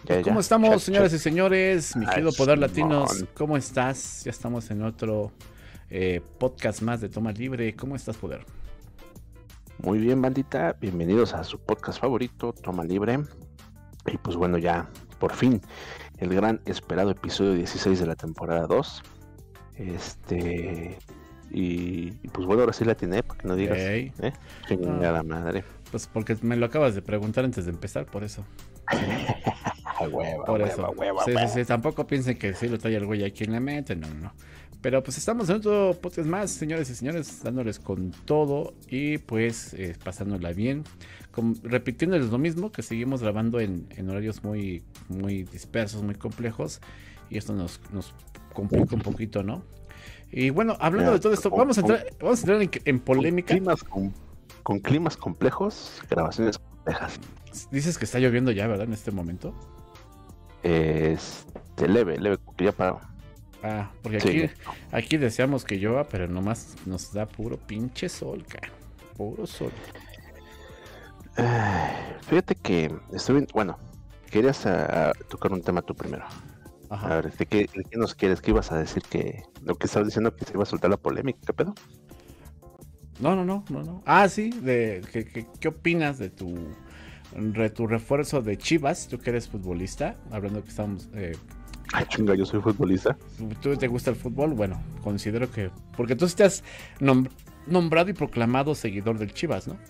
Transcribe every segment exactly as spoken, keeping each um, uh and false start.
Ya, ¿Cómo ya. estamos, Check, señoras check. y señores? Mi Ah, querido Poder Latinos, Simón. ¿cómo estás? Ya estamos en otro eh, podcast más de Toma Libre. ¿Cómo estás, Poder? Muy bien, bandita. Bienvenidos a su podcast favorito, Toma Libre. Y pues bueno, ya por fin el gran esperado episodio dieciséis de la temporada dos. Este. Y, y pues bueno, ahora sí la tiene, para que no digas. Ey. ¿Eh? Chingada madre. Pues porque me lo acabas de preguntar antes de empezar, por eso. Sí, A hueva, por hueva, eso. hueva, Sí, sí, hueva. sí. Tampoco piensen que sí lo trae el güey aquí en la mente, no, no. Pero pues estamos en otro podcast más, señores y señores, dándoles con todo y pues eh, pasándola bien. Como, repitiéndoles lo mismo, que seguimos grabando en, en horarios muy, muy dispersos, muy complejos. Y esto nos, nos complica un poquito, ¿no? Y bueno, hablando Ya, de todo esto, con- vamos a con- entrar, vamos a entrar en, en polémica. Con climas, con, con climas complejos, grabaciones complejas. Dices que está lloviendo ya, ¿verdad? En este momento. Este, leve, leve, porque ya paró. Ah, porque Sí. aquí, aquí deseamos que llueva, pero nomás nos da puro pinche sol, cara. Puro sol. Ay, fíjate que estoy bien- bueno, querías ah, tocar un tema tú primero. A Ajá. ver, ¿de qué, de qué nos quieres? ¿Qué ibas a decir? Que lo que estabas diciendo que se iba a soltar la polémica, ¿qué pedo? No, no, no, no, no. Ah, sí, de que, que- ¿qué opinas de tu, de tu refuerzo de Chivas? Tú que eres futbolista, hablando que estamos, eh, Ay, chinga, yo soy futbolista. ¿tú te gusta el fútbol? Bueno, considero que, porque tú sí te has nom- nombrado y proclamado seguidor del Chivas, ¿no?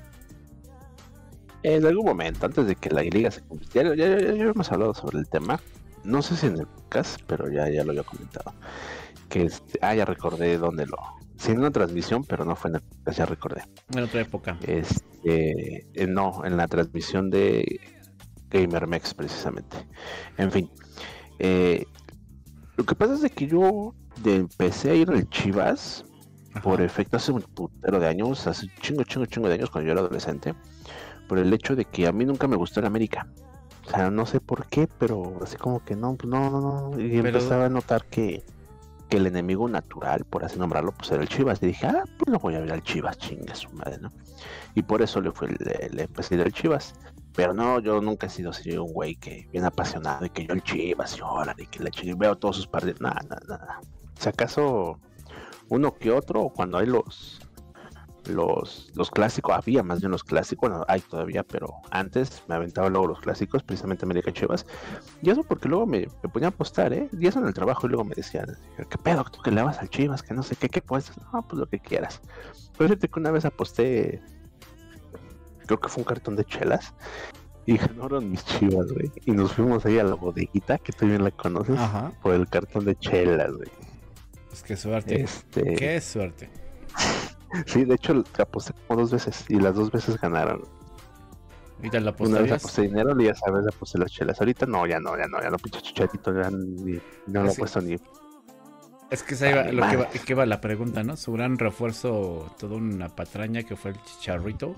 En algún momento, antes de que la liga se convirtiera, ya, ya, ya, ya hemos hablado sobre el tema. No sé si en el podcast, pero ya, ya lo había comentado. Que este, ah, ya recordé dónde lo. Sí, en una transmisión, pero no fue en el podcast, ya recordé. En otra época. Este, eh, no, en la transmisión de GamerMex precisamente. En fin, eh, lo que pasa es de que yo de- empecé a ir al Chivas Ajá. por efecto hace un putero de años, hace chingo, chingo, chingo de años cuando yo era adolescente, por el hecho de que a mí nunca me gustó el América. O sea, no sé por qué, pero así como que no, pues no, no, no. Y Pero- empezaba a notar que, que el enemigo natural, por así nombrarlo, pues era el Chivas. Y dije, ah, pues lo voy a ver al Chivas, chingue su madre, ¿no? Y por eso le fue le, le empecé a ir al Chivas. Pero no, yo nunca he sido así un güey que bien apasionado y que yo el Chivas y hola, y que le Chivas, veo todos sus partidos. Nada, nada, nada. Si acaso uno que otro, cuando hay los los, los clásicos, había más bien los clásicos, bueno, hay todavía, pero antes me aventaba luego los clásicos, precisamente América Chivas, y eso porque luego me, me ponía a apostar, ¿eh? Y eso en el trabajo, y luego me decían, ¿qué pedo? ¿Tú que le vas al Chivas? Que no sé qué, ¿qué puedes? No, pues lo que quieras. Pero fíjate que una vez aposté, creo que fue un cartón de chelas, y ganaron mis Chivas, güey, y nos fuimos ahí a la bodeguita, que tú bien la conoces, Ajá. por el cartón de chelas, güey. Pues qué suerte. Este... Qué suerte. Sí, de hecho aposté como dos veces y las dos veces ganaron. ¿Y te la Una vez apostarías? aposté dinero y ya sabes, aposté las chelas. Ahorita no, ya no, ya no, ya no, pinche chicharito, ya ni, no lo he Así. puesto ni. Es que esa iba, Ay, lo que madre. iba, que iba la pregunta, ¿no? Su gran refuerzo, toda una patraña que fue el Chicharrito.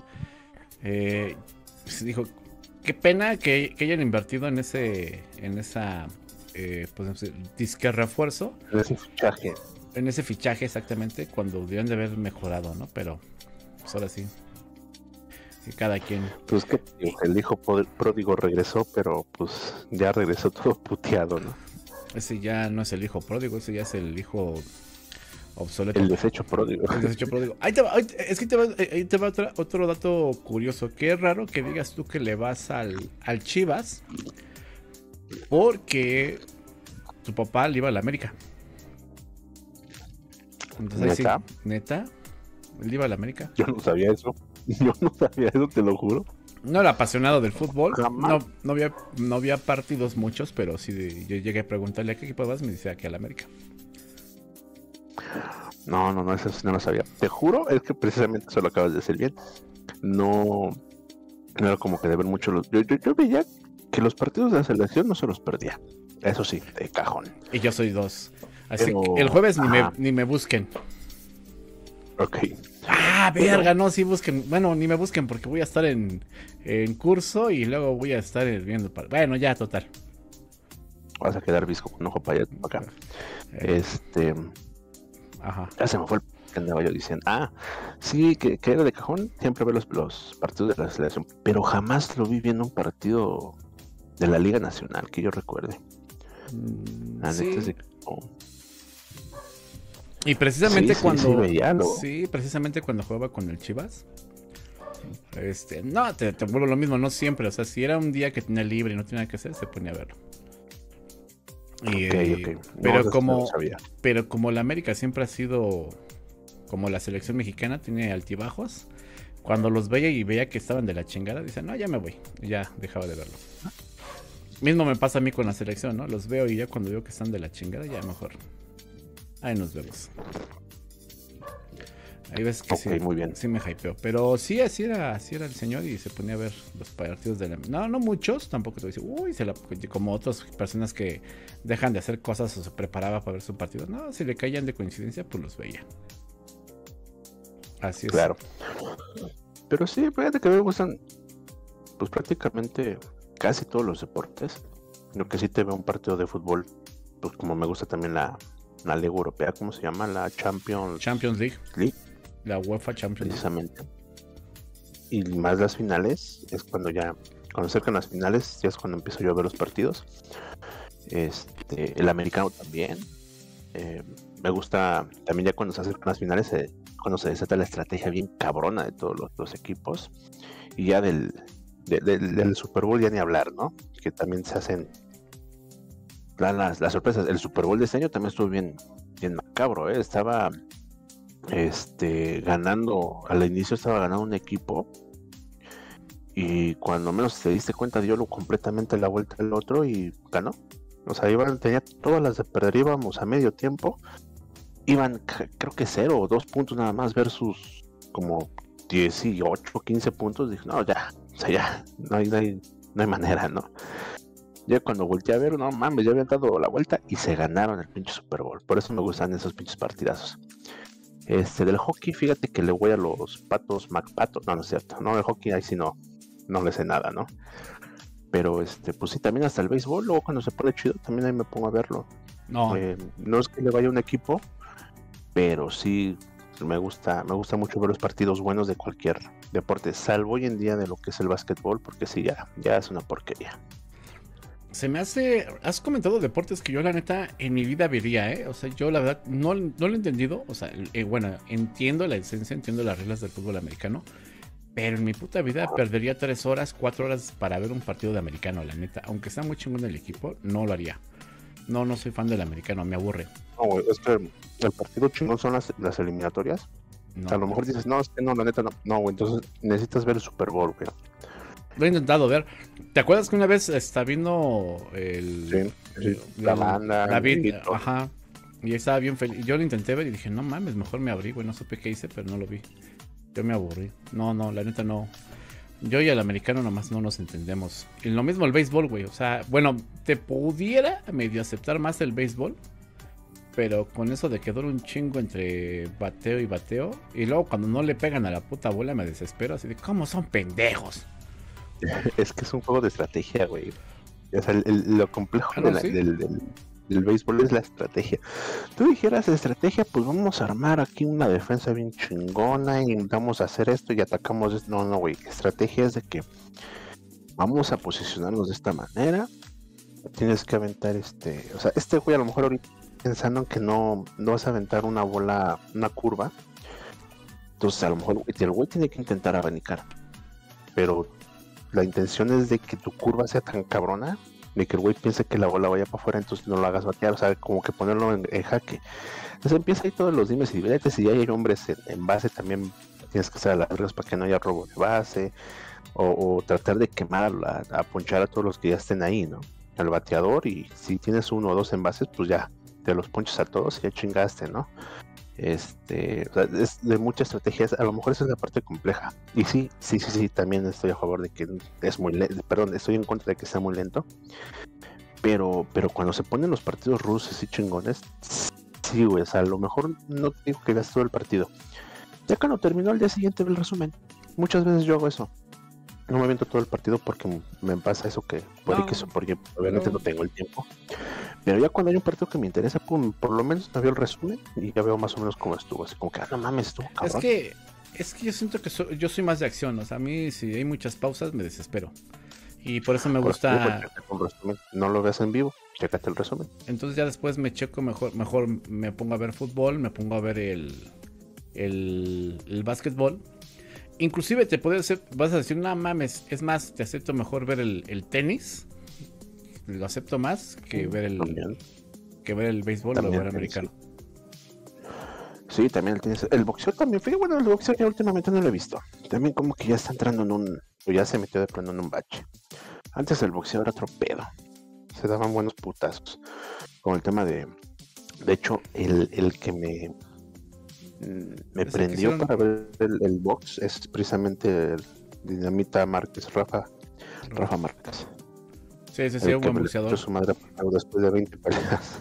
Eh, pues dijo, qué pena que, que hayan invertido en ese, en esa, eh, pues, disque refuerzo, Ese fichaje. en ese fichaje exactamente, cuando debían de haber mejorado, ¿no? Pero, pues ahora sí, que cada quien. Pues que el hijo pod- pródigo regresó, pero pues ya regresó todo puteado, ¿no? Ese ya no es el hijo pródigo, ese ya es el hijo obsoleto. El desecho pródigo. El desecho pródigo. Ahí te va, ahí- es que te va, ahí te va otra- otro dato curioso. Qué raro que digas tú que le vas al, al Chivas porque tu papá le iba a la América. Entonces, ahí sí, ¿Neta? neta, él iba a la América. Yo no sabía eso. Yo no sabía eso, te lo juro. No era apasionado del fútbol. Jamás. No, no, había, no había partidos muchos, pero sí de- yo llegué a preguntarle a qué equipo vas, me dice que a la América. No, no, no, eso sí no lo sabía. Te juro, es que precisamente eso lo acabas de decir bien. No, no era como que de ver mucho los. Yo, yo, yo veía que los partidos de la selección no se los perdía. Eso sí, de cajón. Y yo soy dos. Así Pero- que el jueves ni me, ajá. ni me busquen. Ok. Ah, verga, no, sí busquen. Bueno, ni me busquen porque voy a estar en, en curso y luego voy a estar viendo. Para... Bueno, ya, total. Vas a quedar visco con ojo para allá, para acá. Eh, Este. Ajá. Ya se me fue el que andaba yo diciendo. Ah, sí, que, que era de cajón. Siempre ver los, los partidos de la selección. Pero jamás lo vi viendo un partido de la Liga Nacional, que yo recuerde. Mm, La sí. neta es de- oh, Y precisamente Sí, sí, cuando. sí, veía algo. Sí, precisamente cuando jugaba con el Chivas. Este, no, te, te vuelvo lo mismo, no siempre. O sea, si era un día que tenía libre y no tenía nada que hacer, se ponía a verlo. Y, Ok, eh, ok. No, pero eso sí no lo como. sabía. Pero como la América siempre ha sido. Como la selección mexicana, tiene altibajos. Cuando los veía y veía que estaban de la chingada, dice, no, ya me voy. Y ya dejaba de verlo. Mismo me pasa a mí con la selección, ¿no? Los veo y ya cuando veo que están de la chingada, ya mejor. Ahí nos vemos. Hay veces que Ok, sí, muy bien. sí me hypeo. Pero sí, así era, así era el señor y se ponía a ver los partidos de la... No, no muchos, tampoco te voy a decir, uy, se la... como otras personas que dejan de hacer cosas o se preparaba para ver su partido. No, si le caían de coincidencia, pues los veía. Así es. Claro. Pero sí, fíjate que me gustan, pues prácticamente casi todos los deportes. Lo que sí te veo un partido de fútbol, pues como me gusta también la, la Liga Europea, ¿cómo se llama? La Champions Champions League, League, la UEFA Champions League. precisamente. Y más las finales, es cuando ya, cuando acercan las finales, ya es cuando empiezo yo a ver los partidos. Este, el americano también. Eh, me gusta también ya cuando se acercan las finales, eh, cuando se desata la estrategia bien cabrona de todos los, los equipos. Y ya del, de, de, del Super Bowl ya ni hablar, ¿no? Que también se hacen las, las sorpresas. El Super Bowl de este año también estuvo bien, bien macabro, ¿eh? Estaba este, ganando, al inicio estaba ganando un equipo y cuando menos te diste cuenta dio lo completamente la vuelta al otro y ganó. O sea, iban, tenía todas las de perder, íbamos a medio tiempo, iban creo que cero o dos puntos nada más versus como dieciocho, quince puntos. Dije, no, ya, o sea, ya, no hay, no hay, no hay manera, ¿no? Ya cuando volteé a ver, no mames, ya habían dado la vuelta y se ganaron el pinche Super Bowl. Por eso me gustan esos pinches partidazos. Este, del hockey, fíjate que le voy a los patos MacPato. No, no es cierto. No, el hockey ahí sí no, no le sé nada, ¿no? Pero este, pues sí, también hasta el béisbol, luego cuando se pone chido, también ahí me pongo a verlo. No, Eh, no es que le vaya a un equipo, pero sí me gusta, me gusta mucho ver los partidos buenos de cualquier deporte, salvo hoy en día de lo que es el básquetbol, porque sí, ya, ya es una porquería. se me hace. Has comentado deportes que yo, la neta, en mi vida vería, ¿eh? O sea, yo, la verdad, no, no lo he entendido. O sea, eh, bueno, entiendo la esencia, entiendo las reglas del fútbol americano. Pero en mi puta vida perdería tres horas, cuatro horas para ver un partido de americano, la neta. Aunque sea muy chingón el equipo, no lo haría. No, no soy fan del americano, me aburre. No, güey, es que el partido chingón son las, las eliminatorias. No. A lo mejor dices, no, es que no, la neta no. No, güey, entonces necesitas ver el Super Bowl, güey. Lo he intentado ver. ¿Te acuerdas que una vez está viendo el. Sí, sí, el- la banda, David, el grito. ajá. Y estaba bien feliz. Yo lo intenté ver y dije, no mames, mejor me abrí, güey. No supe qué hice, pero no lo vi. Yo me aburrí. No, no, la neta no. Yo y el americano nomás no nos entendemos. Y lo mismo el béisbol, güey. O sea, bueno, te pudiera medio aceptar más el béisbol. Pero con eso de que dura un chingo entre bateo y bateo. Y luego cuando no le pegan a la puta bola me desespero. Así de, ¿cómo son pendejos? Es que es un juego de estrategia, güey. O sea, el- el- lo complejo Ah, no, de la- sí. del, del- del béisbol es la estrategia. Tú dijeras estrategia, pues vamos a armar aquí una defensa bien chingona y vamos a hacer esto y atacamos esto. No, no, güey. Estrategia es de que vamos a posicionarnos de esta manera. Tienes que aventar este. O sea, este güey a lo mejor ahorita pensando en que no, no vas a aventar una bola, una curva. Entonces a lo mejor el güey tiene que intentar abanicar. Pero la intención es de que tu curva sea tan cabrona, de que el güey piense que la bola vaya para afuera, entonces no lo hagas batear, o sea, como que ponerlo en, en jaque. Entonces empieza ahí todos los dimes y diretes, y ya hay hombres en, en base, también tienes que hacer a las reglas para que no haya robo de base, o, o tratar de quemar, a, a ponchar a todos los que ya estén ahí, ¿no? Al bateador, y si tienes uno o dos en bases, pues ya, te los ponches a todos y ya chingaste, ¿no? Este, o sea, es de muchas estrategias, a lo mejor esa es la parte compleja. Y sí, sí, sí, sí, también estoy a favor de que es muy lento, perdón, estoy en contra de que sea muy lento. Pero, pero cuando se ponen los partidos rusos y chingones, sí, güey, o sea, a lo mejor no te digo que veas todo el partido. Ya cuando terminó al día siguiente ve el resumen. Muchas veces yo hago eso. No me aviento todo el partido porque me pasa eso que por No, X o por Y, obviamente no. no tengo el tiempo. Pero ya cuando hay un partido que me interesa, por, por lo menos me veo el resumen y ya veo más o menos cómo estuvo. Así como que, ah, no mames, estuvo cabrón. Es que, es que yo siento que so- yo soy más de acción. O sea, a mí si hay muchas pausas me desespero. Y por eso me Por eso digo, gusta. chécate un resumen. No lo ves en vivo, chécate el resumen. Entonces ya después me checo mejor, mejor me pongo a ver fútbol, me pongo a ver el, el, el básquetbol. Inclusive te puedes hacer, vas a decir, no mames, es más, te acepto mejor ver el, el tenis, lo acepto más que ver el, También. que ver el béisbol También o ver el tenis, americano. Sí, también el tenis. El boxeo también. Fíjate, bueno, el boxeo ya últimamente no lo he visto. También como que ya está entrando en un, o ya se metió de plano en un bache. Antes el boxeo era otro pedo. Se daban buenos putazos. Con el tema de, de hecho, el, el que me me Ese prendió quisieron- para ver el, el box es precisamente el Dinamita Márquez, Rafa, Rafa Márquez. Sí, sí, sí, El un que buen me le boxeador. echó su madre después de veinte peleas.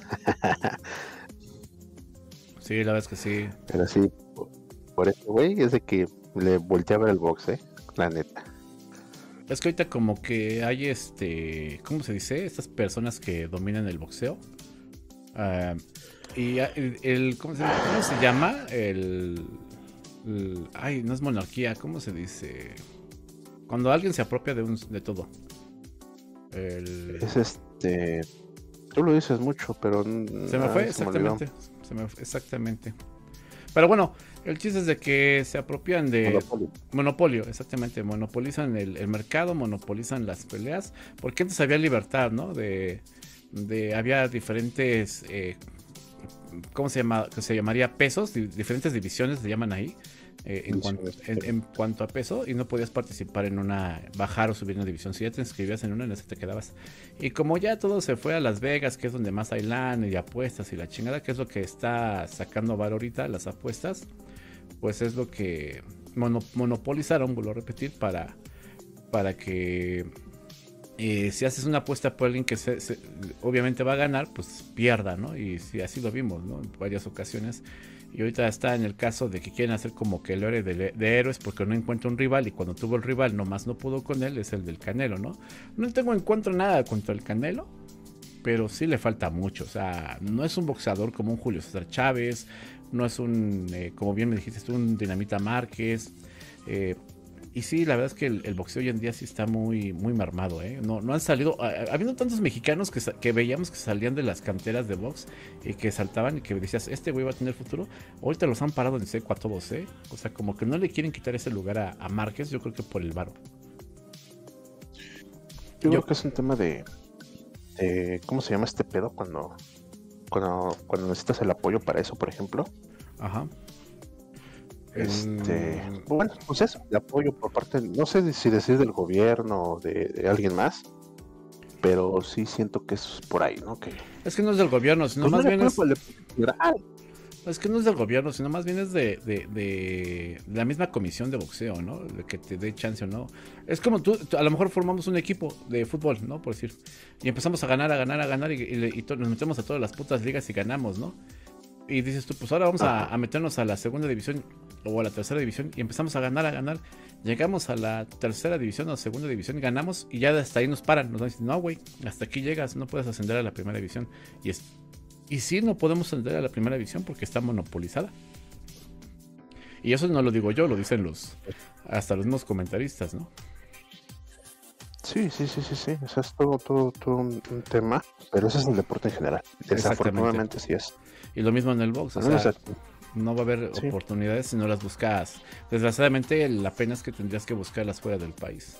Sí, la verdad es que sí. Pero sí, por, por ese güey es de que le volteé a ver el box, eh, la neta. Es que ahorita como que hay este, ¿cómo se dice? Estas personas que dominan el boxeo. Ah, y ah, el, el- ¿cómo, se, cómo se llama? El, el- ay, no es monarquía, ¿cómo se dice? Cuando alguien se apropia de un de todo. El, Es este. Tú lo dices mucho, pero. se me ah, fue, se me olvidó. exactamente. Se me fue, exactamente. Pero bueno, el chiste es de que se apropian de Monopoly. monopolio, exactamente, monopolizan el, el mercado, monopolizan las peleas, porque antes había libertad, ¿no? De, de había diferentes, eh, ¿cómo se llama? Que se llamaría pesos, di- diferentes divisiones se llaman ahí, eh, en, cuan- Divisiones, en- sí. en cuanto a peso, y no podías participar en una, bajar o subir una división. Si ya te inscribías en una, en esa te quedabas. Y como ya todo se fue a Las Vegas, que es donde más hay lana y apuestas y la chingada, que es lo que está sacando valor ahorita, las apuestas, pues es lo que mono- monopolizaron, vuelvo a repetir, para, para que eh, si haces una apuesta por alguien que se- se- obviamente va a ganar, pues pierda, ¿no? Y si así lo vimos, ¿no? En varias ocasiones. Y ahorita está en el caso de que quieren hacer como que el héroe de, de héroes porque no encuentra un rival, y cuando tuvo el rival nomás no pudo con él, es el del Canelo, ¿no? No tengo en contra nada contra el Canelo, pero sí le falta mucho. O sea, no es un boxeador como un Julio César Chávez, no es un, eh, como bien me dijiste, un Dinamita Márquez. eh, y sí, la verdad es que el, el boxeo hoy en día sí está muy, muy mermado, ¿eh? No, no han salido, a- a- habiendo tantos mexicanos que, sa- que veíamos que salían de las canteras de box y que saltaban y que decías, este güey va a tener futuro. Ahorita los han parado en seco a todos, ¿eh? O sea, como que no le quieren quitar ese lugar a, a Márquez, yo creo que por el varo. Yo, Yo- creo que es un tema de, de- ¿cómo se llama este pedo cuando, cuando, cuando necesitas el apoyo para eso, por ejemplo? Ajá. Este, Mm, bueno, pues eso, el apoyo por parte, no sé si decir del gobierno o de, de alguien más, pero sí siento que es por ahí, ¿no? Que es que no es del gobierno, sino pues no más le bien puedo- es... le puedo tirar. Es que no es del gobierno, sino más bien es de, de, de la misma comisión de boxeo, ¿no? De que te dé chance o no. Es como tú, tú- a lo mejor formamos un equipo de fútbol, ¿no? Por decir. Y empezamos a ganar, a ganar, a ganar y, y le- y to- nos metemos a todas las putas ligas y ganamos, ¿no? Y dices tú, pues ahora vamos a, a meternos a la segunda división o a la tercera división y empezamos a ganar, a ganar. Llegamos a la tercera división o segunda división y ganamos y ya hasta ahí nos paran. Nos dicen, no, güey, hasta aquí llegas, no puedes ascender a la primera división. Y es Y sí, no podemos ascender a la primera división porque está monopolizada. Y eso no lo digo yo, lo dicen los hasta los mismos comentaristas, ¿no? Sí, sí, sí, sí, sí, o sea, es todo, todo, todo un, un tema, pero ese es el deporte en general. Desafortunadamente sí es. Y lo mismo en el box, o Al menos sea, aquí. no va a haber Sí. oportunidades si no las buscas. Desgraciadamente, la pena es que tendrías que buscarlas fuera del país.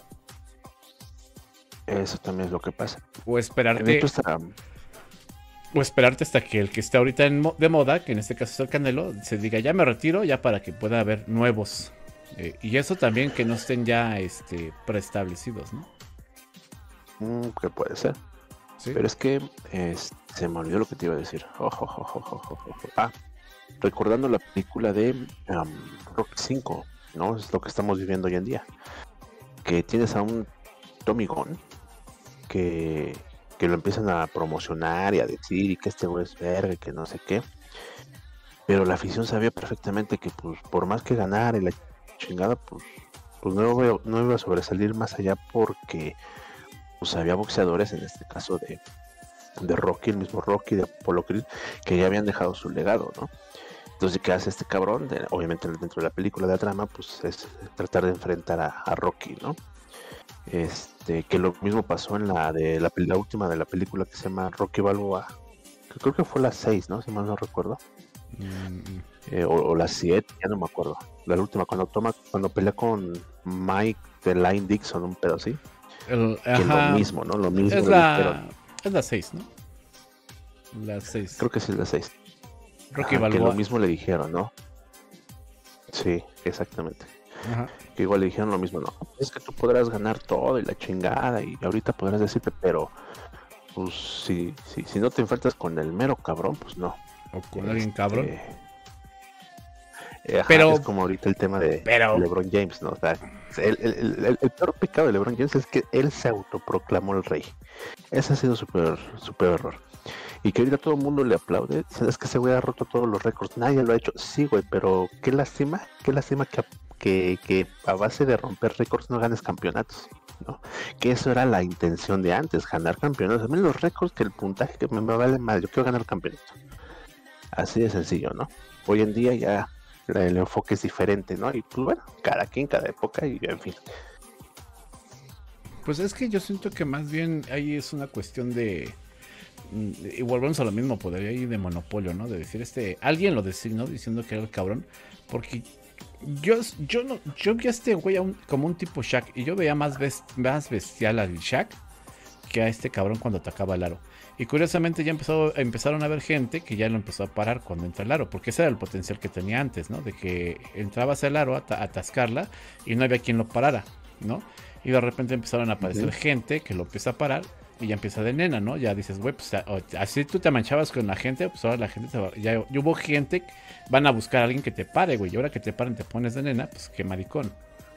Eso también es lo que pasa. O De esperarte, hecho, hasta, o esperarte hasta que el que está ahorita en mo- de moda, que en este caso es el Canelo, se diga ya me retiro, ya para que pueda haber nuevos. Eh, y eso también que no estén ya este, preestablecidos, ¿no? mm, ¿qué puede ser? Sí. Pero es que es- se me olvidó lo que te iba a decir. Ojo, ojo, ojo, ojo, ojo. Ah, recordando la película de um, Rocky cinco, ¿no? Es lo que estamos viviendo hoy en día. Que tienes a un Tommy Gunn que, que lo empiezan a promocionar y a decir y que este güey es verga y que no sé qué. Pero la afición sabía perfectamente que pues por más que ganara y la chingada, pues, pues no, iba- no iba a sobresalir más allá porque pues había boxeadores, en este caso de, de Rocky, el mismo Rocky, de Apollo Creed, que ya habían dejado su legado, ¿no? Entonces, ¿qué hace este cabrón? De- obviamente dentro de la película de la trama, pues es tratar de enfrentar a, a Rocky, ¿no? Este, que lo mismo pasó en la de la, la última de la película que se llama Rocky Balboa, que creo que fue la seis, ¿no? Si mal no recuerdo. Mm. Eh, o, o la siete, ya no me acuerdo. La última, cuando toma, cuando pelea con Mike de Line Dixon, un pedo así. El, que es lo mismo, ¿no? Lo mismo. Es la, es la seis, ¿no? La seis. Creo que sí es la seis. Rocky Ajá, Balboa. Que lo mismo le dijeron, ¿no? Sí, exactamente. Ajá. Que igual le dijeron lo mismo, ¿no? Es que tú podrás ganar todo y la chingada y ahorita podrás decirte, pero pues si, si, si no te enfrentas con el mero cabrón, pues no. O con este, alguien cabrón. Eh, ajá, pero es como ahorita el tema de pero, LeBron James, ¿no? O sea, el, el, el, el peor pecado de LeBron James es que él se autoproclamó el rey. Ese ha sido su peor, su peor error. Y que ahorita todo el mundo le aplaude. Es que ese güey ha roto todos los récords. Nadie lo ha hecho. Sí, güey, pero qué lástima, qué lástima que, que, que a base de romper récords no ganes campeonatos, ¿no? Que eso era la intención de antes, ganar campeonatos. A mí los récords, que el puntaje, que me, me vale más. Yo quiero ganar el campeonato. Así de sencillo, ¿no? Hoy en día ya el enfoque es diferente, ¿no? Y pues bueno, cada quien, cada época y en fin. Pues es que yo siento que más bien ahí es una cuestión de... Y volvemos a lo mismo, podría ir de monopolio, ¿no? De decir, este, alguien lo designó diciendo que era el cabrón, porque yo, yo no, yo vi a este güey un, como un tipo Shaq, y yo veía más, best, más bestial al Shaq que a este cabrón cuando atacaba el aro. Y curiosamente ya empezó, empezaron a haber gente que ya lo empezó a parar cuando entra el aro, porque ese era el potencial que tenía antes, ¿no? De que entrabas al aro a, a atascarla y no había quien lo parara, ¿no? Y de repente empezaron a aparecer uh-huh. gente que lo empieza a parar. Y ya empieza de nena, ¿no? Ya dices, güey, pues así tú te manchabas con la gente, pues ahora la gente se va. Ya, ya hubo gente, van a buscar a alguien que te pare, güey. Y ahora que te paren, te pones de nena, pues qué maricón.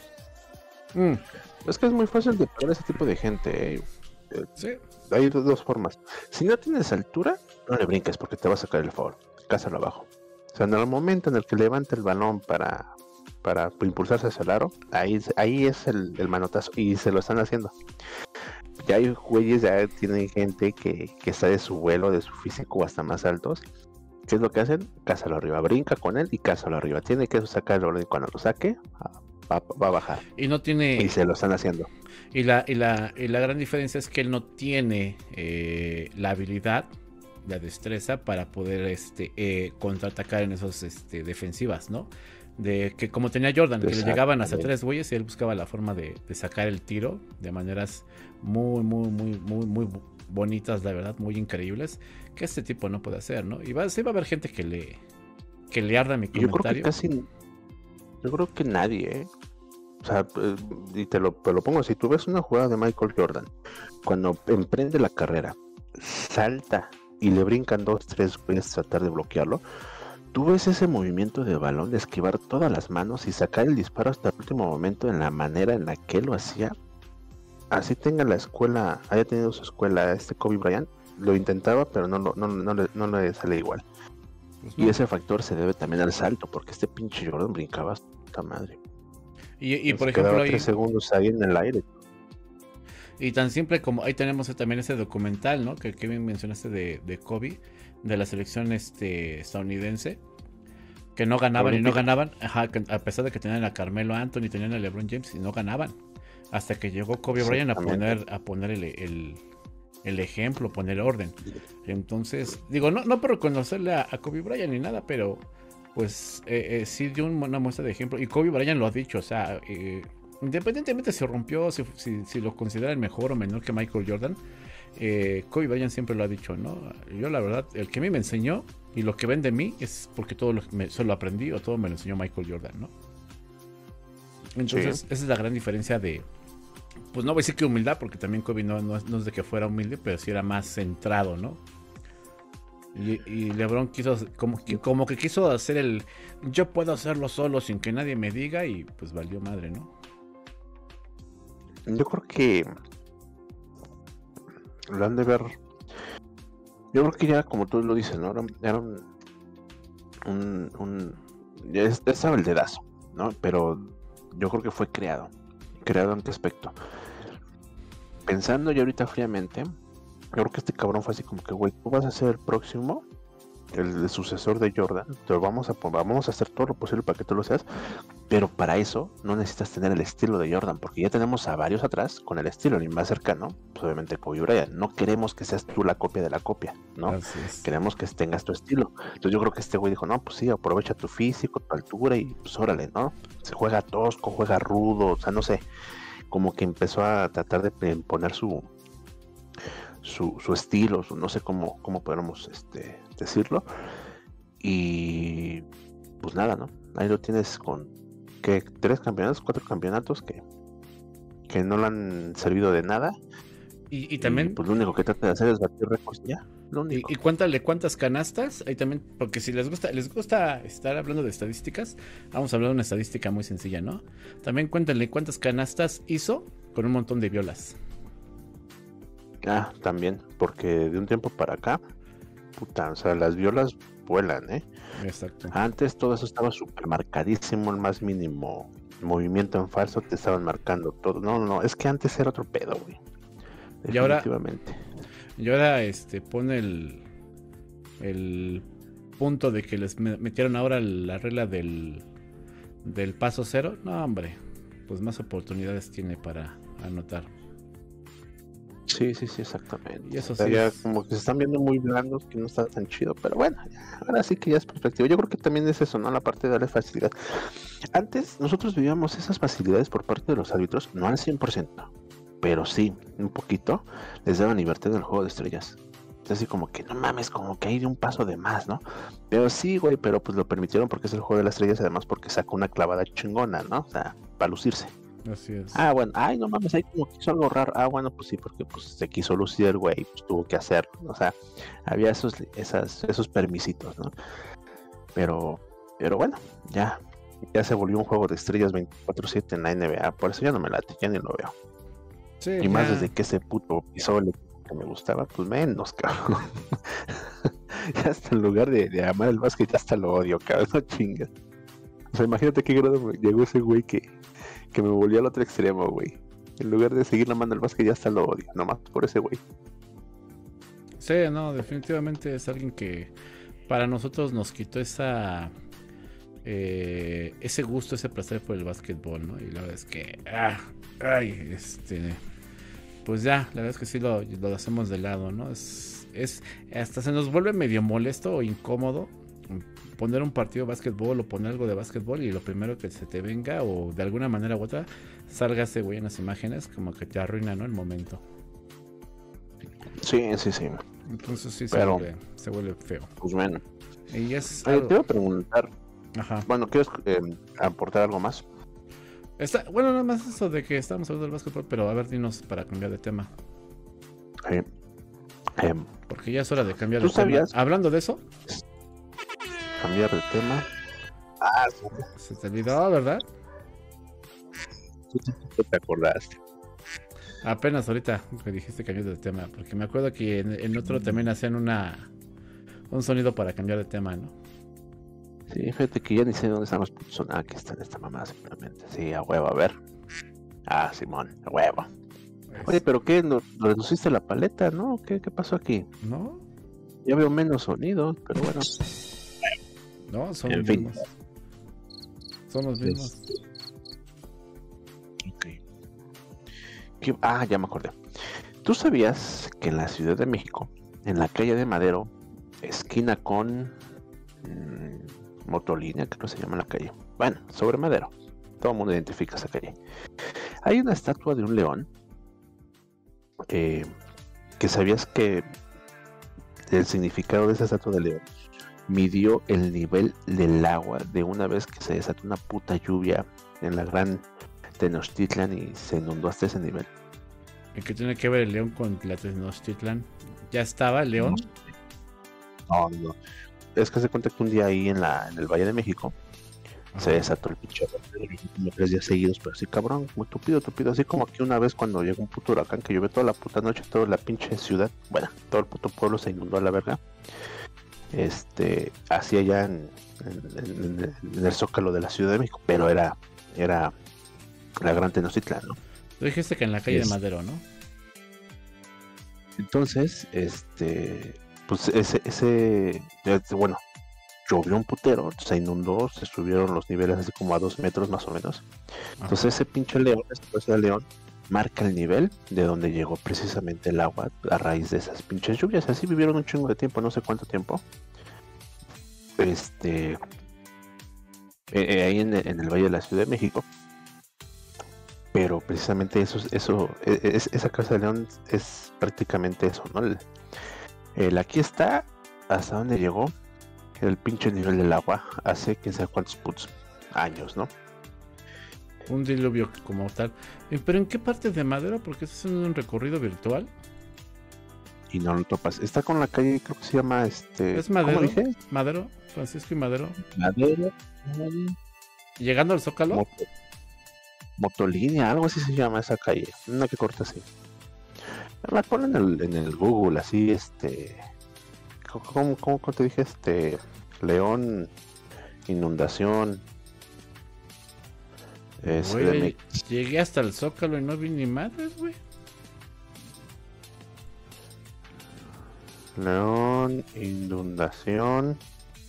Mm. Es que es muy fácil de parar ese tipo de gente, ¿eh? Sí. Hay dos, dos formas. Si no tienes altura, no le brinques porque te va a sacar el favor. Cásalo abajo. O sea, en el momento en el que levanta el balón para, para impulsarse hacia el aro, ahí, ahí es el, el manotazo. Y se lo están haciendo. Ya hay güeyes, ya tienen gente que, que está de su vuelo, de su físico hasta más altos. ¿Qué es lo que hacen? Cásalo arriba, brinca con él y cásalo arriba. Tiene que sacar el orden y cuando lo saque, va, va a bajar. Y no tiene. Y se lo están haciendo. Y la, y la, y la gran diferencia es que él no tiene eh, la habilidad, la destreza para poder este, eh, contraatacar en esos este, defensivas, ¿no? De que como tenía Jordan, que le llegaban hasta tres güeyes y él buscaba la forma de, de sacar el tiro de maneras muy, muy, muy, muy, muy bonitas, la verdad, muy increíbles, que este tipo no puede hacer, ¿no? Y va, sí va a haber gente que le, que le arda mi comentario. Yo creo que casi, yo creo que nadie, ¿eh? O sea, y te lo, te lo pongo así, tú ves una jugada de Michael Jordan, cuando emprende la carrera, salta y le brincan dos, tres güeyes a tratar de bloquearlo. Tú ves ese movimiento de balón, de esquivar todas las manos y sacar el disparo hasta el último momento en la manera en la que lo hacía. Así tenga la escuela, haya tenido su escuela este Kobe Bryant, lo intentaba, pero no, no, no, no, le, no le sale igual. Pues no. Y ese factor se debe también al salto, porque este pinche Jordan brincaba hasta madre. Y, y por ejemplo, quedaba tres segundos ahí en el aire. Y tan simple como ahí tenemos también ese documental, ¿no? Que Kevin mencionaste de, de Kobe, de la selección este, estadounidense, que no ganaban y no ganaban, ajá, a pesar de que tenían a Carmelo Anthony, tenían a LeBron James y no ganaban, hasta que llegó Kobe Bryant a poner, a poner el, el, el ejemplo, poner orden. Entonces, digo, no, no por reconocerle a, a Kobe Bryant ni nada, pero pues eh, eh, sí dio una muestra de ejemplo, y Kobe Bryant lo ha dicho, o sea, eh, independientemente si rompió, si, si, si lo consideran mejor o menor que Michael Jordan, eh, Kobe Bryant siempre lo ha dicho, ¿no? Yo la verdad, el que a mí me enseñó y lo que ven de mí es porque todo lo, me, solo aprendí o todo me lo enseñó Michael Jordan, ¿no? Entonces, sí. Esa es la gran diferencia de, pues no voy a decir que humildad, porque también Kobe no, no, no es de que fuera humilde, pero sí era más centrado, ¿no? Y, y LeBron quiso, como, como que quiso hacer el, yo puedo hacerlo solo sin que nadie me diga, y pues valió madre, ¿no? Yo creo que lo han de ver. Yo creo que ya, como tú lo dices, ¿no? Era, era un, un, un ya estaba el dedazo, ¿no? Pero yo creo que fue creado, creado en qué aspecto. Pensando ya ahorita fríamente, yo creo que este cabrón fue así como que, güey, tú vas a ser el próximo el, el sucesor de Jordan, te lo vamos a vamos a hacer todo lo posible para que tú lo seas, pero para eso no necesitas tener el estilo de Jordan, porque ya tenemos a varios atrás con el estilo, el más cercano, pues obviamente Kobe Bryant. No queremos que seas tú la copia de la copia, ¿no? Queremos que tengas tu estilo. Entonces yo creo que este güey dijo, no, pues sí, aprovecha tu físico, tu altura y pues órale, ¿no? Se juega tosco, juega rudo, o sea, no sé, como que empezó a tratar de imponer su su, su estilo, su, no sé cómo, cómo podemos este, decirlo. Y pues nada, ¿no? Ahí lo tienes con que tres campeonatos, cuatro campeonatos que, que no le han servido de nada. Y, y también, y pues lo único que trata de hacer es batir récords ya. Lo único. Y, y cuéntale cuántas canastas. Ahí también, porque si les gusta, les gusta estar hablando de estadísticas, vamos a hablar de una estadística muy sencilla, ¿no? También cuéntale cuántas canastas hizo con un montón de violas. Ah, también, porque de un tiempo para acá, puta, o sea, las violas vuelan, ¿eh? Exacto. Antes todo eso estaba súper marcadísimo, el más mínimo movimiento en falso te estaban marcando todo. No, no, es que antes era otro pedo, güey. Definitivamente. Y ahora, y ahora este, pone el, el punto de que les metieron ahora la regla del, del paso cero. No, hombre, pues más oportunidades tiene para anotar. Sí, sí, sí, exactamente. Y eso o sea, sí ya es... como que se están viendo muy blandos, que no está tan chido, pero bueno, ya, ahora sí que ya es perspectiva. Yo creo que también es eso, ¿no? La parte de darle facilidad. Antes nosotros vivíamos esas facilidades por parte de los árbitros, no al cien por ciento, pero sí, un poquito, les daban libertad en el juego de estrellas. Es así como que, no mames, como que hay un paso de más, ¿no? Pero sí, güey, pero pues lo permitieron porque es el juego de las estrellas, además porque sacó una clavada chingona, ¿no? O sea, para lucirse. Así es. Ah, bueno, ay, no mames, ahí como quiso algo raro. Ah, bueno, pues sí, porque pues se quiso lucir el güey, pues tuvo que hacerlo. O sea, había esos, esas, esos permisitos, ¿no? Pero, pero bueno, ya, ya se volvió un juego de estrellas veinticuatro siete en la N B A, por eso ya no me late, ya ni lo veo. Sí, y ya. más desde que ese puto pisó el que me gustaba, pues menos, cabrón. Ya hasta en lugar de, de amar el básquet, ya hasta lo odio, cabrón, no chingas. O sea, imagínate qué grado llegó ese güey que que me volvió al otro extremo, güey. En lugar de seguir amando el básquet, ya hasta lo odio, nomás por ese güey. Sí, no, definitivamente es alguien que para nosotros nos quitó esa eh, ese gusto, ese placer por el básquetbol, ¿no? Y la verdad es que, ah, ay, este, pues ya, la verdad es que sí lo, lo hacemos de lado, ¿no? Es, es, hasta se nos vuelve medio molesto o incómodo poner un partido de básquetbol o poner algo de básquetbol y lo primero que se te venga o de alguna manera u otra salga ese güey en las imágenes, como que te arruina, ¿no? El momento. Sí, sí, sí. Entonces sí Pero, se, vuelve, se vuelve feo. Pues bueno. Y es Oye, algo... te iba a preguntar. Ajá. Bueno, ¿quieres eh, aportar algo más? Está... Bueno, nada más eso de que estamos hablando del básquetbol, pero a ver, dinos para cambiar de tema. Eh, eh, Porque ya es hora de cambiar ¿tú de tema. sabías? Hablando de eso. Cambiar de tema. Ah, sí. Se te olvidó, ¿verdad? Tú te acordaste. Apenas ahorita que dijiste cambiar de tema, porque me acuerdo que en, en otro también hacían una un sonido para cambiar de tema, ¿no? Sí, fíjate que ya ni sé dónde están los puntos. Ah, aquí están esta mamá simplemente. Sí, a huevo, a ver. Ah, Simón, a huevo. Pues, Oye, pero ¿qué? ¿No reduciste la paleta, no? ¿Qué, qué pasó aquí? ¿no? Ya veo menos sonido, pero bueno. No, son En los fin. mismos. Son los mismos. Ok. ¿Qué? Ah, ya me acordé. ¿Tú sabías que en la Ciudad de México, en la calle de Madero, esquina con mmm, Motolínea, creo que se llama la calle? Bueno, sobre Madero. Todo el mundo identifica esa calle. Hay una estatua de un león. Eh, que sabías que el significado de esa estatua de león midió el nivel del agua de una vez que se desató una puta lluvia en la gran Tenochtitlan y se inundó hasta ese nivel. ¿En qué tiene que ver el león con la Tenochtitlan? ¿Ya estaba el león? No, no, no. Es que se cuenta que un día ahí en la en el Valle de México Ajá. se desató el pinche como tres días seguidos, pero así cabrón, muy tupido, tupido, así como aquí una vez cuando llegó un puto huracán que llovió toda la puta noche, toda la pinche ciudad, bueno, todo el puto pueblo se inundó a la verga. Este, así allá en, en, en, en el Zócalo de la Ciudad de México, pero era, era la gran Tenochtitlan, ¿no? Tú dijiste que en la calle es... de Madero, ¿no? Entonces, este, pues ese, ese, bueno, llovió un putero, se inundó, se subieron los niveles así como a dos metros más o menos. Entonces Ajá. ese pinche león, ese león, marca el nivel de donde llegó precisamente el agua a raíz de esas pinches lluvias. Así vivieron un chingo de tiempo, no sé cuánto tiempo. Este, eh, eh, ahí en, en el Valle de la Ciudad de México. Pero precisamente eso, eso, es, esa cabeza de león es prácticamente eso, ¿no? El, el aquí está, hasta donde llegó el pinche nivel del agua hace quién sabe cuántos putos años, ¿no? Un diluvio como tal. ¿Pero en qué parte de Madero? Porque eso es un recorrido virtual. Y no lo topas. Está con la calle, creo que se llama este. ¿Es Madero? ¿Cómo dije? Madero, Francisco y Madero. Madero. Llegando al Zócalo. Moto, Motolínea, algo así se llama esa calle. Una que corta así. La ponen en el, en el Google, así, este. ¿Cómo, cómo, cómo te dije? Este. León, inundación. Güey, llegué hasta el Zócalo y no vi ni madres, güey. León, inundación.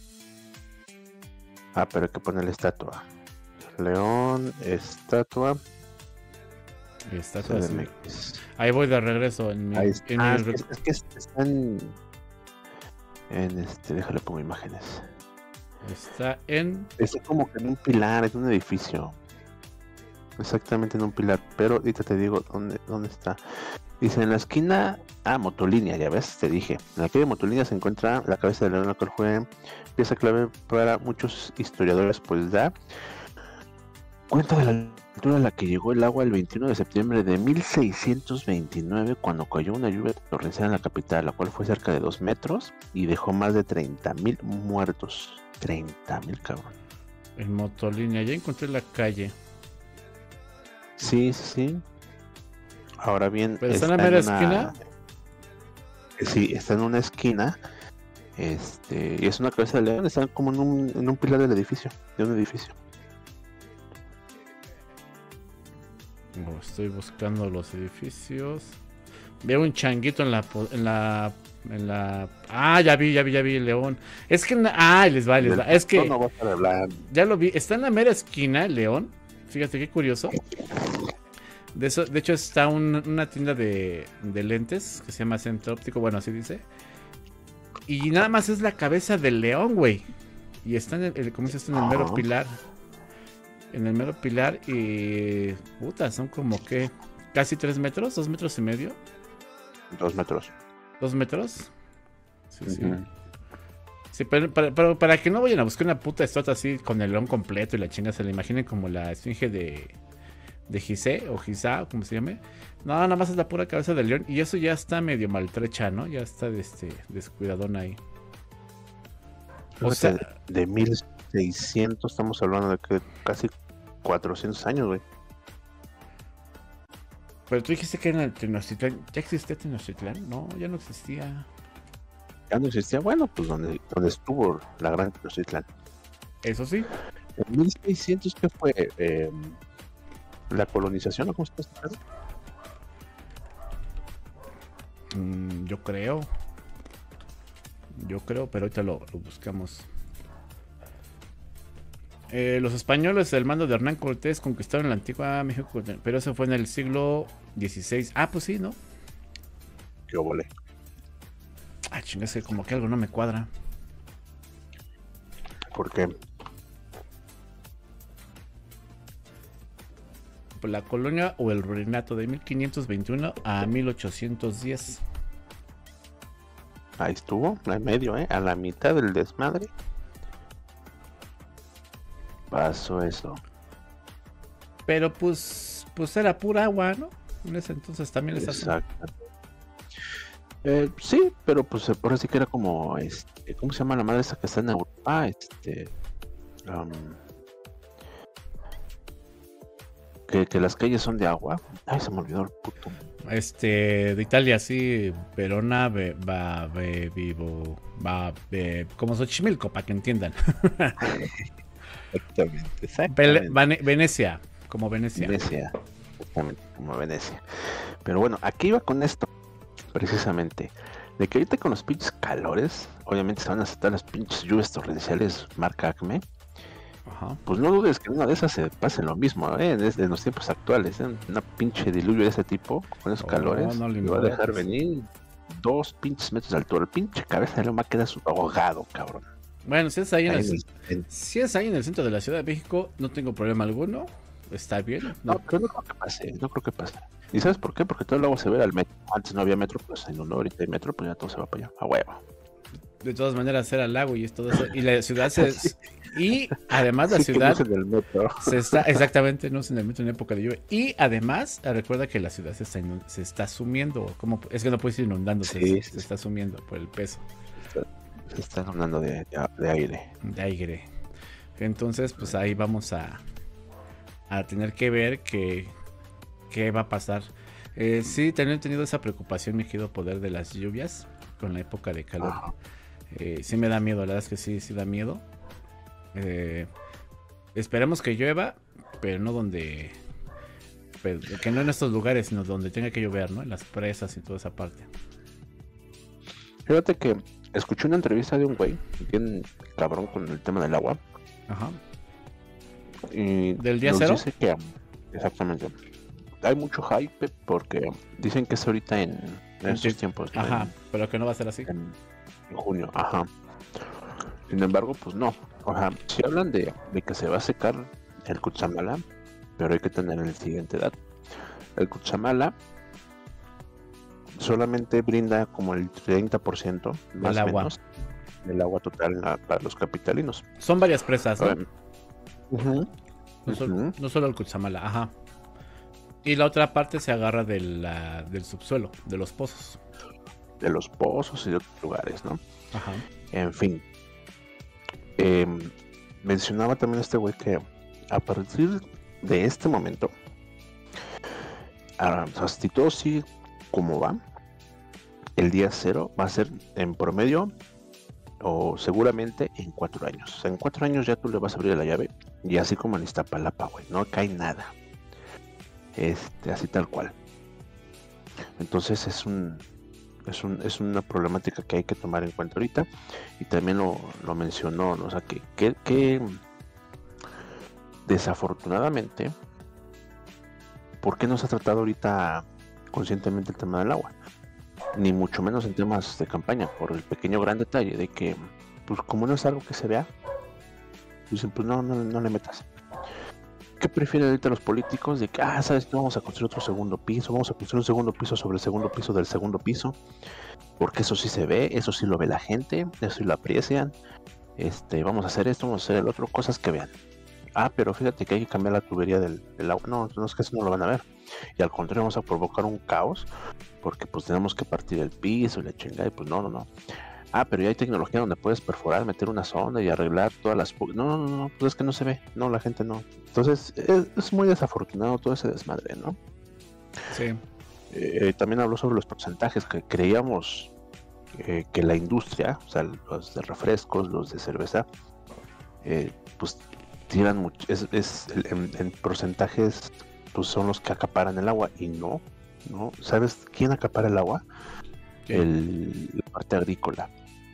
Ah, pero hay que ponerle estatua. León, estatua. Estatua. Sí. Ahí voy de regreso. En mi, Ahí en ah, mi... es, es que está en. En este, déjale pongo imágenes. Está en. Está como que en un pilar, es un edificio. Exactamente en un pilar, pero ahorita te digo dónde, dónde está. Dice en la esquina, ah, Motolínea, ya ves, te dije. En la calle Motolínea se encuentra la cabeza de león, la cual fue pieza clave para muchos historiadores, pues da cuenta de la altura a la que llegó el agua el veintiuno de septiembre de mil seiscientos veintinueve, cuando cayó una lluvia torrencial en la capital, la cual fue cerca de dos metros y dejó más de treinta mil muertos. treinta mil, cabrón. En Motolínea, ya encontré la calle. Sí, sí. Ahora bien, ¿pero está en la mera una... esquina? Sí, está en una esquina. Este, y es una cabeza de león, está como en un, en un pilar del edificio, de un edificio. Oh, estoy buscando los edificios. Veo un changuito en la en la en la ah, ya vi, ya vi, ya vi el león. Es que ah, les va, les va. Es que no va a estar hablando. Ya lo vi, está en la mera esquina el león. Fíjate qué curioso. De, eso, de hecho está un, una tienda de, de lentes que se llama Centro Óptico, bueno, así dice. Y nada más es la cabeza del león, güey. Y está en el, como dices, está en el mero pilar. En el mero pilar y... Puta, son como que... Casi tres metros, dos metros y medio. Dos metros. ¿Dos metros? Sí, uh-huh. sí. Sí, pero, pero, pero para que no vayan a buscar una puta estatua así con el león completo y la chinga se la imaginen como la esfinge de... de Gizeh o Giza, como se llame. No, nada más es la pura cabeza del león. Y eso ya está medio maltrecha, ¿no? Ya está este, descuidadón ahí. O sea, de, de mil seiscientos estamos hablando de que casi cuatrocientos años, güey. Pero tú dijiste que en el Tenochtitlán. ¿Ya existía Tenochtitlán? No, ya no existía. Ya no existía. Bueno, pues donde, donde estuvo la gran Tenochtitlán. Eso sí. En mil seiscientos, ¿qué fue? Eh, ¿La colonización o cómo está este caso? Mm, yo creo. Yo creo, pero ahorita lo, lo buscamos. Eh, los españoles del mando de Hernán Cortés conquistaron la antigua México, pero eso fue en el siglo dieciséis. Ah, pues sí, ¿no? Yo volé. Ah, chingase, como que algo no me cuadra. ¿Por qué? La colonia o el reinato de mil quinientos veintiuno a mil ochocientos diez. Ahí estuvo, en medio, ¿eh? A la mitad del desmadre. Pasó eso. Pero pues, pues era pura agua, ¿no? En ese entonces también está. Exacto. Eh, sí, pero pues por así que era como, este, ¿cómo se llama la madre esa que está en Europa? Este, um, que, que las calles son de agua. Ay, se me olvidó el puto. Este, de Italia, sí, Verona, be, va, be, vivo, va, be, como Xochimilco, para que entiendan. Exactamente, exactamente. Bele, Venecia, como Venecia. Venecia, exactamente, como Venecia. Pero bueno, aquí iba con esto, precisamente. De que ahorita con los pinches calores, obviamente se van a aceptar las pinches lluvias torrenciales marca Acme. Ajá. Pues no dudes que una de esas se pase lo mismo, ¿eh? Desde los tiempos actuales, ¿eh? Una pinche diluvio de ese tipo, con esos Oh, calores, no le me va a dejar invoques. venir dos pinches metros de altura. El pinche cabeza de loma queda su- ahogado, cabrón. Bueno, si es ahí en Ahí el, en el- en- si es ahí en el centro de la Ciudad de México, no tengo problema alguno. Está bien. No, No, pero no creo que pase, no creo que pase. ¿Y sabes por qué? Porque todo el agua se ve al metro. Antes no había metro, pues en un ahorita hay metro, pues ya todo se va para allá, a huevo. de todas maneras era lago y es todo eso. Y la ciudad se... Y además la Sí, que no ciudad es en el metro. se está... Exactamente, no es en el metro en época de lluvia. Y además, eh, recuerda que la ciudad se está, inun- se está sumiendo. ¿Cómo? Es que no puedes ir inundándose, Sí, se, sí, se está sumiendo por el peso Se está inundando de, de, de aire. de aire. Entonces, pues ahí vamos a, a tener que ver qué, qué va a pasar. Eh, sí, también he tenido esa preocupación, mi querido poder, de las lluvias con la época de calor. Ajá. Eh, sí me da miedo, la verdad es que sí, sí da miedo. Eh, esperemos que llueva, pero no donde... pero que no en estos lugares, sino donde tenga que llover, ¿no? En las presas y toda esa parte. Fíjate que escuché una entrevista de un güey, bien cabrón con el tema del agua. Ajá. Y ¿Del día nos cero? dice que, exactamente, hay mucho hype porque dicen que es ahorita en, en estos tiempos, ¿no? Ajá, En, pero que no va a ser así. en- en junio, ajá. Sin embargo, pues no. O sea, si hablan de, de que se va a secar el Cutzamala, pero hay que tener el siguiente dato. El Cutzamala solamente brinda como el treinta por ciento más Del o agua. menos del agua total a- para los capitalinos. Son varias presas, ¿no? Ahora, ujú, No, sol- ujú. no solo el Cutzamala, ajá. Y la otra parte se agarra de la- del subsuelo, de los pozos. De los pozos y de otros lugares, ¿no? Ajá. En fin. Em, mencionaba también este güey que a partir de este momento, ah, o sea, si todo sigue como va, el día cero va a ser en promedio o seguramente en cuatro años. O sea, en cuatro años ya tú le vas a abrir la llave y así como en Iztapalapa, güey, no cae nada. Este, así tal cual. Entonces es un, es un, es una problemática que hay que tomar en cuenta ahorita. Y también lo, lo mencionó, ¿no? O sea, que, que, que desafortunadamente, ¿por qué no se ha tratado ahorita conscientemente el tema del agua? Ni mucho menos en temas de campaña, por el pequeño gran detalle de que, pues como no es algo que se vea, dicen, pues no, no, no le metas. ¿Qué prefieren ahorita los políticos? De que, ah, sabes que vamos a construir otro segundo piso, vamos a construir un segundo piso sobre el segundo piso del segundo piso, porque eso sí se ve, eso sí lo ve la gente, eso sí lo aprecian. Este, vamos a hacer esto, vamos a hacer el otro, cosas que vean. Ah, pero fíjate que hay que cambiar la tubería del, del agua. No, no es que eso no lo van a ver. Y al contrario, vamos a provocar un caos, porque pues tenemos que partir el piso y la chingada, y pues no, no, no. Ah, pero ya hay tecnología donde puedes perforar, meter una sonda y arreglar todas las... pu- No, no, no, no, pues es que no se ve. No, la gente no. Entonces, es, es muy desafortunado todo ese desmadre, ¿no? Sí. Eh, también habló sobre los porcentajes que creíamos eh, que la industria, o sea, los de refrescos, los de cerveza, eh, pues tiran mucho, es, es el- en, en porcentajes, pues son los que acaparan el agua y no, ¿no? ¿Sabes quién acapara el agua? Sí. El, la parte agrícola.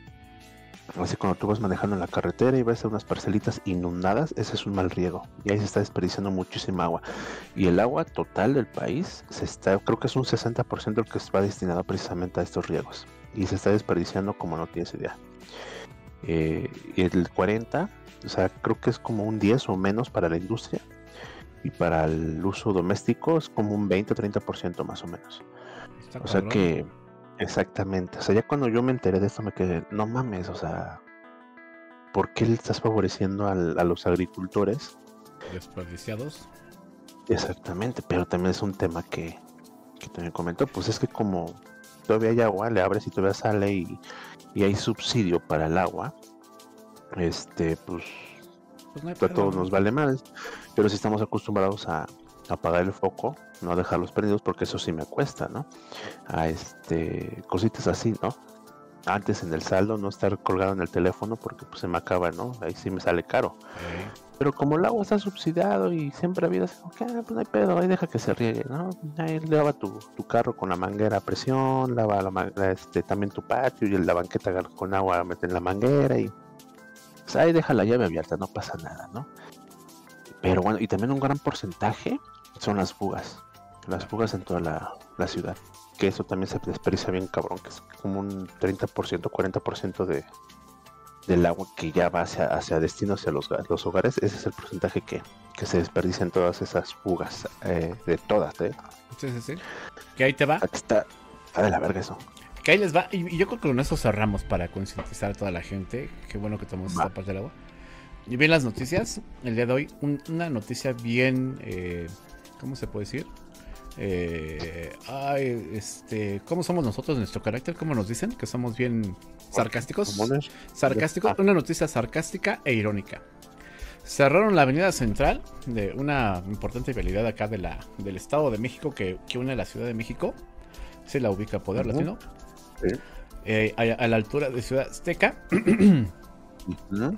Así cuando tú vas manejando en la carretera y ves unas parcelitas inundadas, ese es un mal riego. Y ahí se está desperdiciando muchísima agua. Y el agua total del país, se está, creo que es un sesenta por ciento el que va destinado precisamente a estos riegos. Y se está desperdiciando como no tienes idea. Eh, y el cuarenta, o sea, creo que es como un diez o menos para la industria. Y para el uso doméstico es como un veinte o treinta por ciento más o menos. Está O sea cabrón. que, exactamente. O sea, ya cuando yo me enteré de esto me quedé, no mames, o sea, ¿por qué le estás favoreciendo al- a los agricultores? Desperdiciados. Exactamente, pero también es un tema que, que también comentó, pues es que como todavía hay agua, le abres y todavía sale y, y hay subsidio para el agua, este, pues Pues no hay a pedo, todos ¿no? nos vale mal, pero si estamos acostumbrados a, a apagar el foco, no dejarlos prendidos, porque eso sí me cuesta, ¿no? A este, cositas así, ¿no? antes en el saldo, no estar colgado en el teléfono porque pues se me acaba, ¿no? Ahí sí me sale caro. Ey. Pero como el agua está subsidiado y siempre ha habido así, como que, ah, pues no hay pedo, ahí deja que se riegue, ¿no? Ahí lava tu, tu carro con la manguera a presión, lava la, ma- la, este, también tu patio y la banqueta agarra con agua, mete en la manguera y pues ahí deja la llave abierta, no pasa nada, ¿no? Pero bueno, y también un gran porcentaje son las fugas, las fugas en toda la, la ciudad, que eso también se desperdicia bien cabrón, que es como un treinta por ciento, cuarenta por ciento de, del agua que ya va hacia, hacia destino, hacia los, los hogares, ese es el porcentaje que, que se desperdicia en todas esas fugas, eh, de todas, ¿eh? Sí, sí, sí. Que ahí te va. Aquí está, está de la verga eso. Que ahí les va. Y, y yo creo que con eso cerramos para concientizar a toda la gente. Qué bueno que tomamos Va. esta parte del agua. Y bien las noticias. El día de hoy, un- una noticia bien... eh, ¿cómo se puede decir? Eh, ay, este, ¿cómo somos nosotros, nuestro carácter? ¿Cómo nos dicen? Que somos bien sarcásticos. ¿Comunes? Sarcásticos, Ah. una noticia sarcástica e irónica. Cerraron la avenida central de una importante vialidad acá de la, del Estado de México que, que une a la Ciudad de México. Se la ubica Poder Ujú. Latino. Sí. Eh, a, a la altura de Ciudad Azteca. Ujú.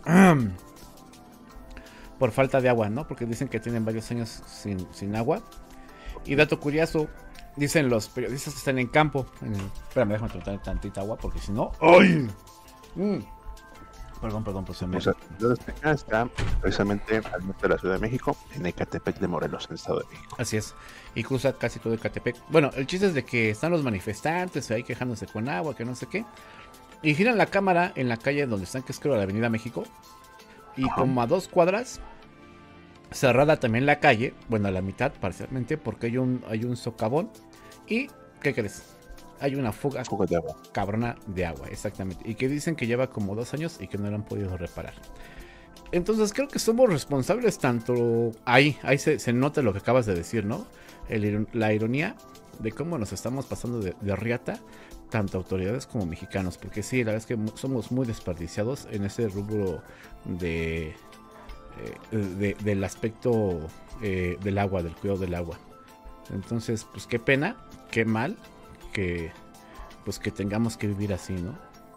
Por falta de agua, ¿no? Porque dicen que tienen varios años sin, sin agua. Y dato curioso, dicen los periodistas que están en campo. En el... Espérame, déjame tratar tantita agua porque si no... ¡Ay! Mm. Perdón, perdón, pues se me... O sea, Ciudad Azteca está precisamente al norte de la Ciudad de México, en Ecatepec de Morelos, en el Estado de México. Así es. Y cruza casi todo Ecatepec. Bueno, el chiste es de que están los manifestantes ahí quejándose con agua, que no sé qué. Y giran la cámara en la calle donde están, que es creo la Avenida México. Y Ajá. como a dos cuadras, cerrada también la calle, bueno, a la mitad parcialmente, porque hay un, hay un socavón. Y, ¿qué crees? Hay una fuga Fuga de agua. cabrona de agua, exactamente. Y que dicen que lleva como dos años y que no lo han podido reparar. Entonces creo que somos responsables tanto... Ahí, ahí se, se nota lo que acabas de decir, ¿no? El iron- la ironía de cómo nos estamos pasando de, de riata, tanto autoridades como mexicanos. Porque sí, la verdad es que mu- somos muy desperdiciados en ese rubro de, eh, de- del aspecto eh, del agua, del cuidado del agua. Entonces, pues qué pena, qué mal que pues que tengamos que vivir así, ¿no?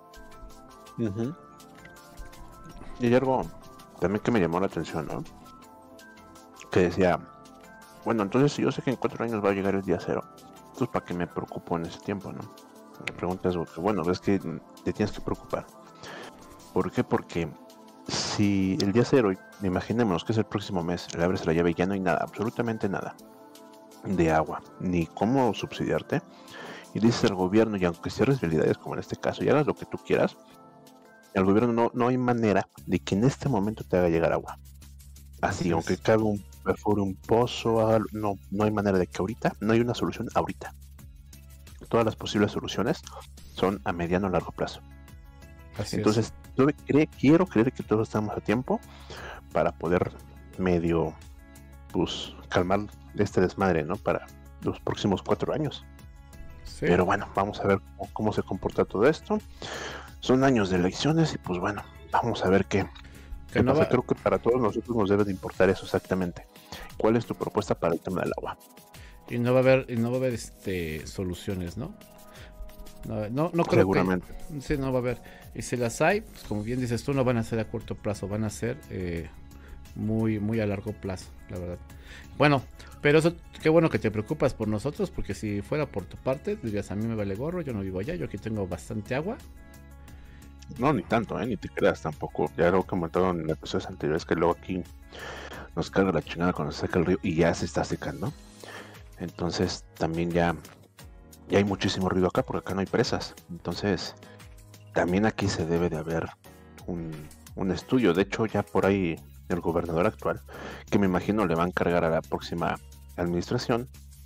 Ujú. Y hay algo también que me llamó la atención, ¿no? Que decía, bueno, entonces si yo sé que en cuatro años va a llegar el día cero, entonces ¿para qué me preocupo en ese tiempo, no? La pregunta es, porque, bueno, es que te tienes que preocupar. ¿Por qué? Porque si el día cero, imaginémonos que es el próximo mes, le abres la llave y ya no hay nada, absolutamente nada de agua, ni cómo subsidiarte, y dices al gobierno, y aunque cierres realidades como en este caso, y hagas lo que tú quieras, al gobierno no, no hay manera de que en este momento te haga llegar agua. Así, Así aunque es. cabe un perfore un pozo, haga- no, no hay manera de que ahorita, no hay una solución ahorita. Todas las posibles soluciones son a mediano o largo plazo. Así Entonces, yo cre- quiero creer que todos estamos a tiempo para poder medio, pues, calmar este desmadre, ¿no? Para los próximos cuatro años. es. Sí. Pero bueno, vamos a ver cómo, cómo se comporta todo esto. Son años de elecciones y pues bueno, vamos a ver qué, que qué no pasa. va- Creo que para todos nosotros nos debe de importar eso exactamente. ¿Cuál es tu propuesta para el tema del agua? y no va a haber y no va a haber este soluciones, ¿no? No, no, no creo Seguramente. que sí, no va a haber. Y si las hay, pues como bien dices tú, no van a ser a corto plazo, van a ser eh, muy, muy a largo plazo, la verdad. Bueno, pero eso, qué bueno que te preocupas por nosotros, porque si fuera por tu parte, dirías, a mí me vale gorro, yo no vivo allá, yo aquí tengo bastante agua. No, ni tanto, ¿eh? Ni te creas tampoco. Ya lo que comentaron en episodios anteriores, que luego aquí nos carga la chingada cuando se seca el río y ya se está secando. Entonces también ya, ya hay muchísimo ruido acá porque acá no hay presas. Entonces también aquí se debe de haber un, un estudio. De hecho, ya por ahí el gobernador actual, que me imagino le va a encargar a la próxima administración,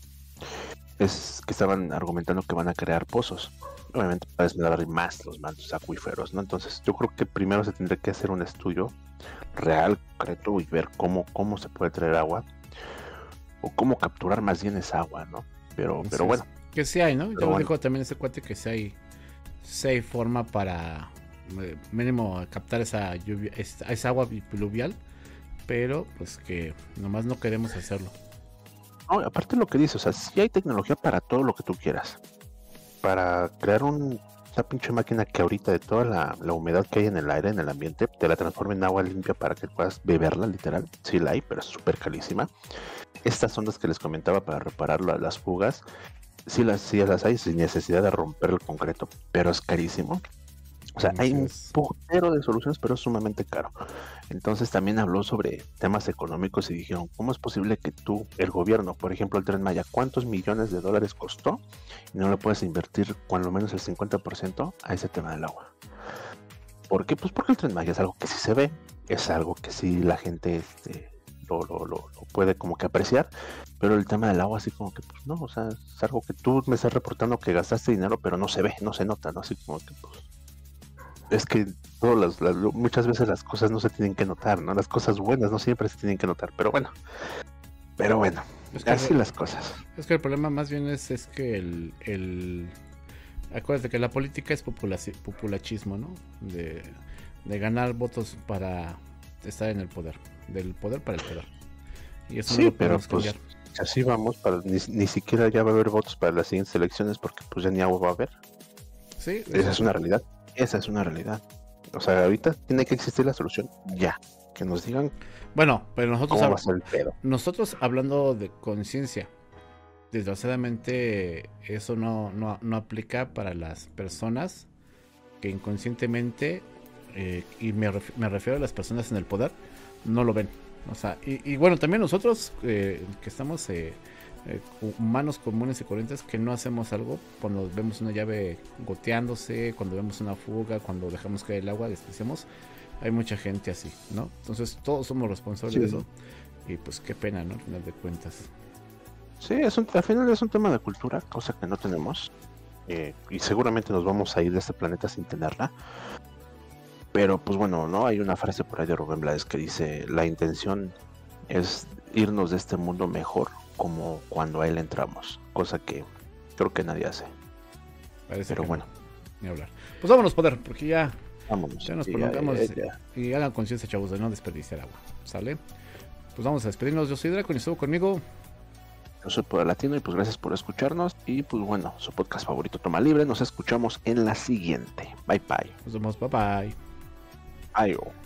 es que estaban argumentando que van a crear pozos. Obviamente para desmadrar más los mantos acuíferos, ¿no? Entonces yo creo que primero se tendría que hacer un estudio real, concreto, y ver cómo, cómo se puede traer agua o cómo capturar más bien esa agua, ¿no? Pero, Así pero es. bueno, Que sí hay, ¿no? Pero Yo bueno. dijo también ese cuate que sí hay, sí hay forma para eh, mínimo captar esa lluvia, esa, esa agua pluvial, pero pues que nomás no queremos hacerlo. no, aparte lo que dice, o sea, sí hay tecnología para todo lo que tú quieras. Para crear un esta pinche máquina que ahorita de toda la, la humedad que hay en el aire, en el ambiente, te la transforma en agua limpia para que puedas beberla, literal. Sí la hay, pero es súper carísima. Estas ondas que les comentaba para reparar las fugas, sí las, sí las hay sin necesidad de romper el concreto, pero es carísimo. O sea, hay un putero de soluciones, pero es sumamente caro. Entonces también habló sobre temas económicos y dijeron, ¿cómo es posible que tú, el gobierno, por ejemplo, el Tren Maya, cuántos millones de dólares costó y no le puedes invertir cuando menos el cincuenta por ciento a ese tema del agua? ¿Por qué? Pues porque el Tren Maya es algo que sí se ve, es algo que sí la gente este, lo, lo, lo, lo puede como que apreciar, pero el tema del agua así como que, pues no, o sea, es algo que tú me estás reportando que gastaste dinero, pero no se ve, no se nota, ¿no? Así como que, pues... Es que todas las, las, muchas veces las cosas no se tienen que notar, ¿no? Las cosas buenas no siempre se tienen que notar, pero bueno, pero bueno, es que así el, las cosas. Es que el problema más bien es, es que el, el... Acuérdate que la política es populaci- populachismo, ¿no? De, de ganar votos para estar en el poder, del poder para el poder. Y eso sí, no lo pero pues cambiar. así vamos, para, ni, ni siquiera ya va a haber votos para las siguientes elecciones porque pues ya ni agua va a haber. Sí. Esa es una realidad. Esa es una realidad. O sea, ahorita tiene que existir la solución ya. Que nos digan. Bueno, pero nosotros, ¿cómo va a ser el pedo? Nosotros hablando de conciencia, desgraciadamente eso no, no, no aplica para las personas que inconscientemente, eh, y me, ref- me refiero a las personas en el poder, no lo ven. O sea, y, y bueno, también nosotros eh, que estamos... Eh, Eh, humanos comunes y corrientes que no hacemos algo cuando vemos una llave goteándose, cuando vemos una fuga, cuando dejamos caer el agua, desperdiciamos. Hay mucha gente así, ¿no? Entonces todos somos responsables sí. de eso y pues qué pena, ¿no? Al final de cuentas. Sí, es un, al final es un tema de cultura, cosa que no tenemos eh, y seguramente nos vamos a ir de este planeta sin tenerla. Pero pues bueno, ¿no? Hay una frase por ahí de Rubén Blades que dice, la intención es irnos de este mundo mejor como cuando a él entramos, cosa que creo que nadie hace. Parece pero bueno, no. Ni hablar. Pues vámonos, poder, porque ya, vámonos, ya nos sí, prolongamos ya, ya, ya. Y hagan conciencia, chavos, de no desperdiciar agua, ¿sale? Pues vamos a despedirnos. Yo soy Draco y estuvo conmigo. Yo soy Poder Latino y pues gracias por escucharnos y pues bueno, su podcast favorito Toma Libre. Nos escuchamos en la siguiente. Bye bye. Nos vemos, bye bye. Adiós.